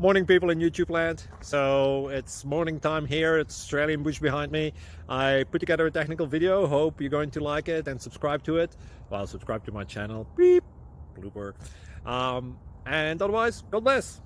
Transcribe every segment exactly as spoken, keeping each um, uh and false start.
Morning, people in YouTube land. So it's morning time here. It's Australian bush behind me. I put together a technical video. Hope you're going to like it and subscribe to it. Well, subscribe to my channel. Beep. Blooper. Um, and otherwise, God bless.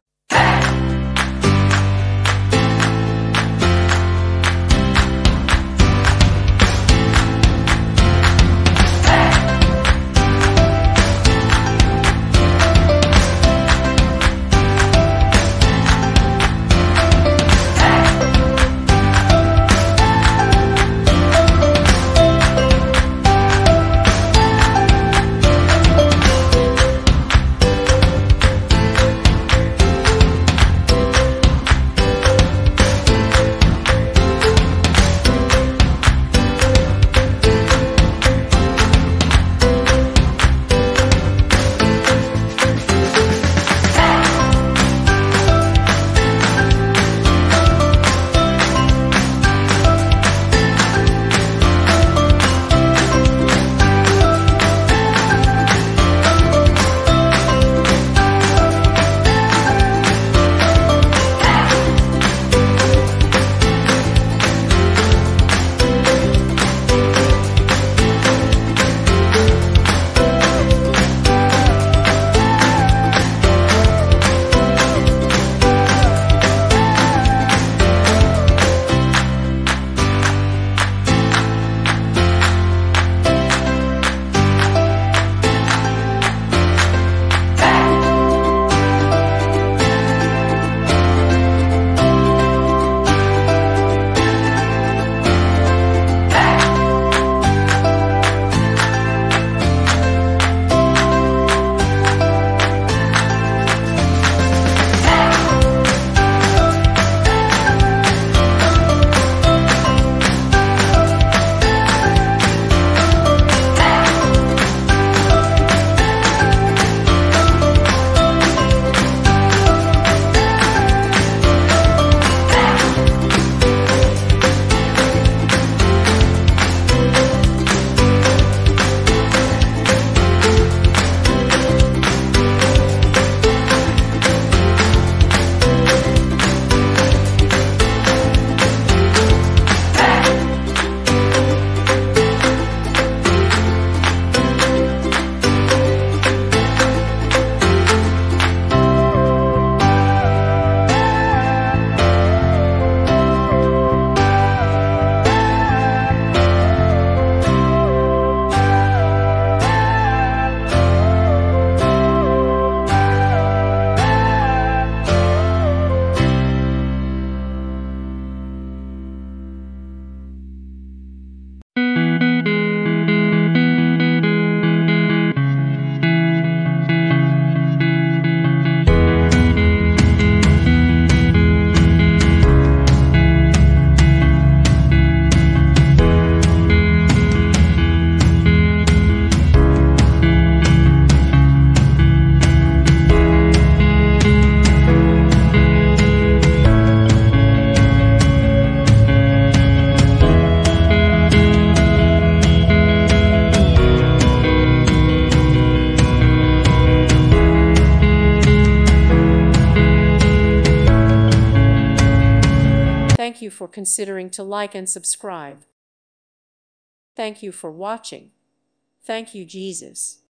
Thank you for considering to like and subscribe. Thank you for watching. Thank you, Jesus.